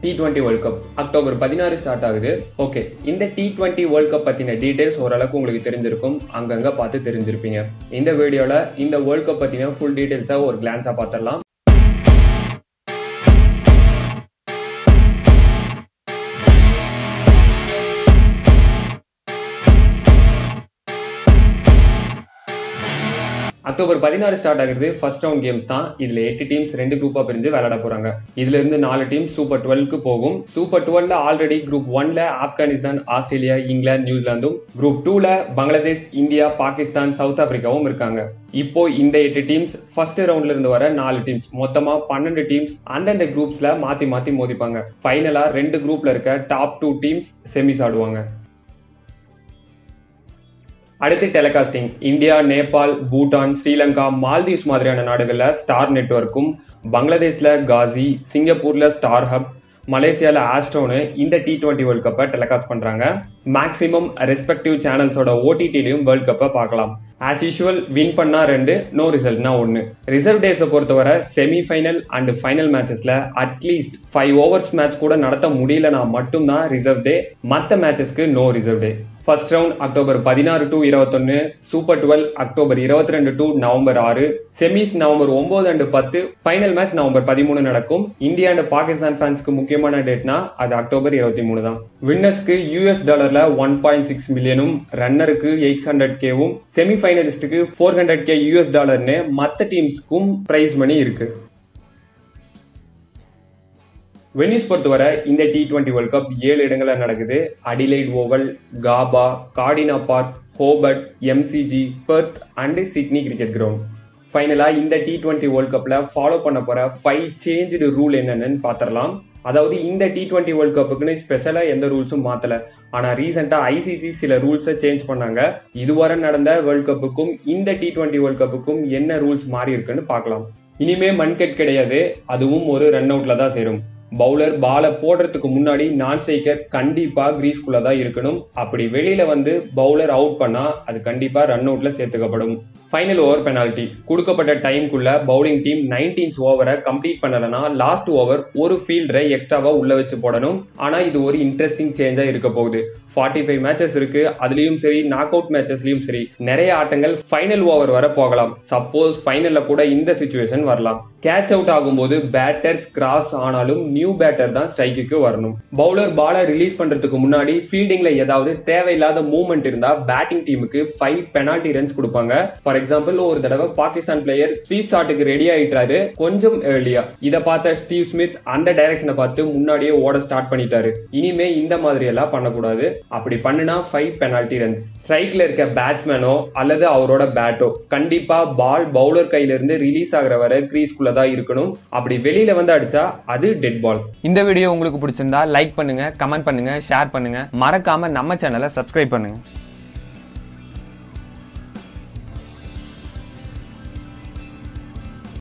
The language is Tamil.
T20 World Cup October 16 start ஆகுது. ஓகே, இந்த T20 World Cup பத்தின டீடைல்ஸ் ஓரளவுக்கு உங்களுக்கு தெரிஞ்சிருக்கும், அங்கங்க பார்த்து தெரிஞ்சிருப்பீங்க. இந்த வீடியோல இந்த வேர்ல்ட் கப் பத்தின ஃபுல் டீடைல்ஸை ஒரு கிளான்ஸா பார்த்துடலாம். அக்டோபர் 16 ஸ்டார்ட் ஆகுது. ஃபர்ஸ்ட் ரவுண்ட் கேம்ஸ் தான். இதுல 8 டீம்ஸ் 2 குரூப்பா பிரிஞ்சு விளையாட போறாங்க. இதுல இருந்து 4 டீம் சூப்பர் 12க்கு போகும். சூப்பர் 12ல ஆல்ரெடி குரூப் 1ல ஆப்கானிஸ்தான், ஆஸ்திரேலியா, இங்கிலாந்து, நியூசிலாந்தும், குரூப் 2ல பங்களாதேஷ், இந்தியா, பாகிஸ்தான், சவுத் ஆப்பிரிக்காவும் இருக்காங்க. இப்போ இந்த 8 டீம்ஸ் ஃபர்ஸ்ட் ரவுண்ட்ல இருந்து வர 4 டீம்ஸ் மொத்தமா 12 டீம்ஸ் அந்தந்த குரூப்ஸ்ல மாத்தி மாத்தி மோதிப்பாங்க. ஃபைனலா 2 குரூப்ல இருக்க டாப் 2 டீம்ஸ் செமிஸ் ஆடுவாங்க. அடுத்து டெலிகாஸ்டிங். இந்தியா, நேபாள், பூட்டான், ஸ்ரீலங்கா, மால்தீவ்ஸ் மாதிரியான நாடுகள்ல ஸ்டார் நெட்வொர்க்கும், பங்களாதேஷ்ல காசி, சிங்கப்பூர்ல ஸ்டார் ஹப், மலேசியால ஆஸ்ட்ரோனு இந்த T20 வேர்ல்ட் கப்பை டெலிகாஸ்ட் பண்றாங்க. மேக்ஸிமம் ரெஸ்பெக்டிவ் சேனல்ஸோட OTTலயும் வேர்ல்ட் கப்பை பார்க்கலாம். ஆஸ் யூஷுவல் வின் பண்ணா 2, நோ ரிசல்ட்னா 1. ரிசர்வ் டேஸை பொறுத்தவரை செமிஃபைனல் அண்ட் ஃபைனல் மேட்சஸ்ல அட்லீஸ்ட் 5 ஓவர்ஸ் மேட்ச் கூட நடத்த முடியலனா மட்டும்தான் ரிசர்வ் டே. மற்ற மேட்சஸ்க்கு no reserve day. First round October 16 to 21, super 12 October 22 to November 6, semis November 9 and 10, final match November 13 நடக்கும். இந்தியா அண்ட் பாகிஸ்தான் ஃபேன்ஸ்க்கு முக்கியமான டேட்னா அது அக்டோபர் 23 தான். வின்னர்ஸ்க்கு $1.6 மில்லியனும், ரன்னருக்கு 800Kவும், செமிஃபைனலிஸ்டுக்கு $400K மற்ற டீம்ஸ்க்கும் பிரைஸ் மணி இருக்கு. வெனிஸ் பொறுத்தவரை இந்த T20 வேர்ல்ட் கப் 7 இடங்கள்ல நடக்குது. Adelaide Oval, Gabba, Kardinia park, Hobart, MCG, Perth and Sydney cricket ground. ஃபைனலா இந்த T20 வேர்ல்ட் கப்ல ஃபாலோ பண்ண போற 5 சேஞ்ச்டு ரூல் என்னன்னு பாத்திரலாம். அதாவது இந்த T20 வேர்ல்ட் கப்புக்குன்னு ஸ்பெஷலா எந்த ரூல்ஸும் மாத்தல. ஆனா ரீசெண்டா ICC சில ரூல்ஸை சேஞ்ச் பண்ணாங்க. இதுவரை நடந்த வேர்ல்ட் கப்புக்கும் இந்த T20 வேர்ல்ட் கப்புக்கும் என்ன ரூல்ஸ் மாறி இருக்குன்னு பார்க்கலாம். இனிமே மன்கட் கிடையாது, அதுவும் ஒரு ரன் அவுட்ல தான் சேரும். பவுலர் பாலை போடுறதுக்கு முன்னாடி நான் ஸ்ட்ரைக்கர் கண்டிப்பா கிரீஸ்குள்ள தான் இருக்கணும். அப்படி வெளியில வந்து பவுலர் அவுட் பண்ணா அது கண்டிப்பா ரன் அவுட்ல சேர்த்துக்கப்படும். Final over penalty. கொடுக்கப்பட்ட டைம்குள்ள பவுலிங் டீம் 19 ஓவரை கம்ப்ளீட் பண்ணலனா லாஸ்ட் ஓவர் ஒரு ஃபீல்டரை எக்ஸ்ட்ராவா உள்ள வச்சு போடணும். ஆனா இது ஒரு இன்ட்ரெஸ்டிங் சேஞ்சா இருக்க போகுது. 45 மேட்சஸ் இருக்கு. அதுலயும் சரி, நாக் அவுட் மேட்சஸ்லயும் சரி, நிறைய ஆட்டங்கள் ஃபைனல் ஓவர் வர போகலாம். சப்போஸ் ஃபைனல்ல கூட இந்த சிச்சுவேஷன் வரலாம். கேட்ச் அவுட் ஆகும்போது பேட்டர்ஸ் கிராஸ் ஆனாலும் நியூ பேட்டர் தான் ஸ்ட்ரைக்குக்கு வரணும். பவுலர் பாலை ரிலீஸ் பண்றதுக்கு முன்னாடி ஃபீல்டிங்ல ஏதாவது தேவையில்லாத மூவ்மெண்ட் இருந்தா பேட்டிங் டீமுக்கு 5 பெனால்டி ரன்ஸ் கொடுப்பாங்க. ஃபார் எக்ஸாம்பிள், ஒரு தடவை பாகிஸ்தான் பிளேயர் ஸ்வீப் ஷாட்டுக்கு ரெடி ஆயிட்டாரு கொஞ்சம் ஏர்லியா. இதை பார்த்த ஸ்டீவ் ஸ்மித் அந்த டைரக்ஷனை பார்த்து முன்னாடியே ஓட ஸ்டார்ட் பண்ணிட்டாரு. இனிமே இந்த மாதிரி எல்லாம் பண்ணக்கூடாது. அப்படி பண்ணுனா 5 பெனால்டி ரன்ஸ். ஸ்ட்ரைக்ல இருக்க பேட்ஸ்மேனோ அல்லது அவரோட பேட்டோ கண்டிப்பா பால் பவுலர் கையில இருந்து ரிலீஸ் ஆகிற வரை கிரீஸ்குள்ள தான் இருக்கணும். அப்படி வெளியில வந்து அடிச்சா அது டெட் பால். இந்த வீடியோ உங்களுக்கு பிடிச்சிருந்தா லைக் பண்ணுங்க, கமெண்ட் பண்ணுங்க, ஷேர் பண்ணுங்க. மறக்காம நம்ம சேனலை சப்ஸ்கிரைப் பண்ணுங்க.